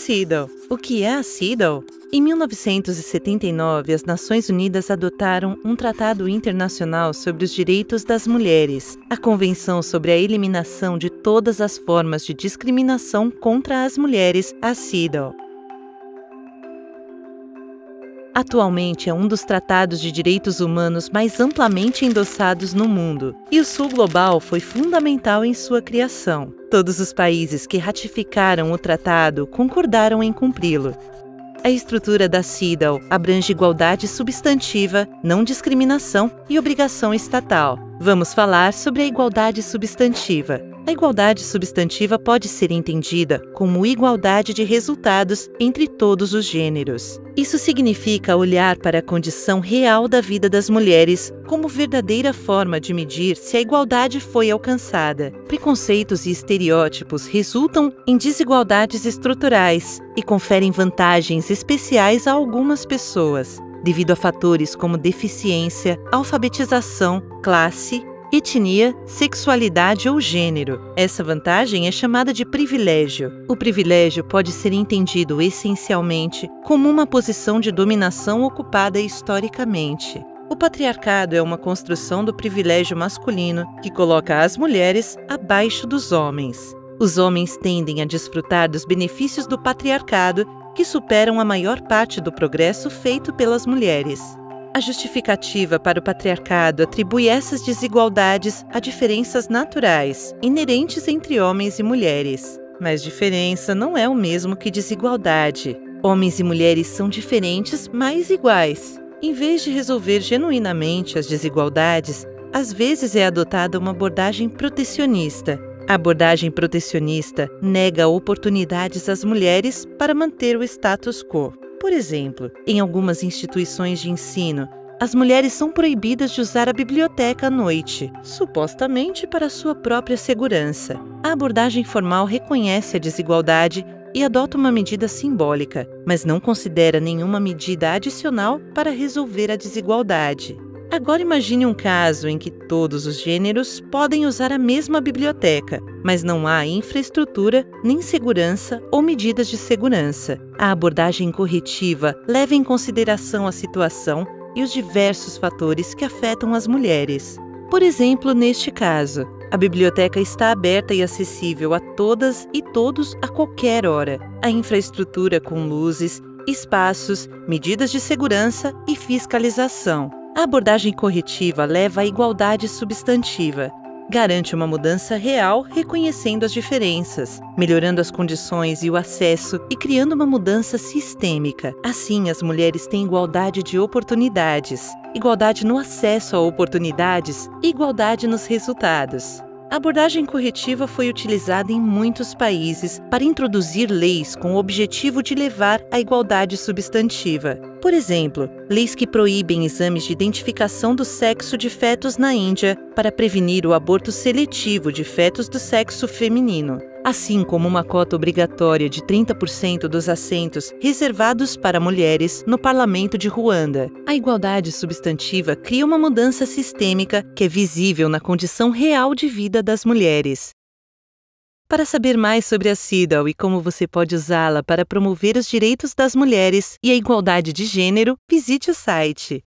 CEDAW. O que é a CEDAW? Em 1979, as Nações Unidas adotaram um tratado internacional sobre os direitos das mulheres, a Convenção sobre a Eliminação de Todas as Formas de Discriminação contra as Mulheres, a CEDAW. Atualmente é um dos tratados de direitos humanos mais amplamente endossados no mundo, e o Sul Global foi fundamental em sua criação. Todos os países que ratificaram o tratado concordaram em cumpri-lo. A estrutura da CEDAW abrange igualdade substantiva, não discriminação e obrigação estatal. Vamos falar sobre a igualdade substantiva. A igualdade substantiva pode ser entendida como igualdade de resultados entre todos os gêneros. Isso significa olhar para a condição real da vida das mulheres como verdadeira forma de medir se a igualdade foi alcançada. Preconceitos e estereótipos resultam em desigualdades estruturais e conferem vantagens especiais a algumas pessoas, devido a fatores como deficiência, alfabetização, classe, etnia, sexualidade ou gênero. Essa vantagem é chamada de privilégio. O privilégio pode ser entendido essencialmente como uma posição de dominação ocupada historicamente. O patriarcado é uma construção do privilégio masculino que coloca as mulheres abaixo dos homens. Os homens tendem a desfrutar dos benefícios do patriarcado que superam a maior parte do progresso feito pelas mulheres. A justificativa para o patriarcado atribui essas desigualdades a diferenças naturais, inerentes entre homens e mulheres. Mas diferença não é o mesmo que desigualdade. Homens e mulheres são diferentes, mas iguais. Em vez de resolver genuinamente as desigualdades, às vezes é adotada uma abordagem protecionista. A abordagem protecionista nega oportunidades às mulheres para manter o status quo. Por exemplo, em algumas instituições de ensino, as mulheres são proibidas de usar a biblioteca à noite, supostamente para sua própria segurança. A abordagem formal reconhece a desigualdade e adota uma medida simbólica, mas não considera nenhuma medida adicional para resolver a desigualdade. Agora imagine um caso em que todos os gêneros podem usar a mesma biblioteca, mas não há infraestrutura, nem segurança ou medidas de segurança. A abordagem corretiva leva em consideração a situação e os diversos fatores que afetam as mulheres. Por exemplo, neste caso, a biblioteca está aberta e acessível a todas e todos a qualquer hora. A infraestrutura com luzes, espaços, medidas de segurança e fiscalização. A abordagem corretiva leva à igualdade substantiva. Garante uma mudança real reconhecendo as diferenças, melhorando as condições e o acesso e criando uma mudança sistêmica. Assim, as mulheres têm igualdade de oportunidades, igualdade no acesso a oportunidades e igualdade nos resultados. A abordagem corretiva foi utilizada em muitos países para introduzir leis com o objetivo de levar à igualdade substantiva. Por exemplo, leis que proíbem exames de identificação do sexo de fetos na Índia para prevenir o aborto seletivo de fetos do sexo feminino, assim como uma cota obrigatória de 30% dos assentos reservados para mulheres no Parlamento de Ruanda. A igualdade substantiva cria uma mudança sistêmica que é visível na condição real de vida das mulheres. Para saber mais sobre a CEDAW e como você pode usá-la para promover os direitos das mulheres e a igualdade de gênero, visite o site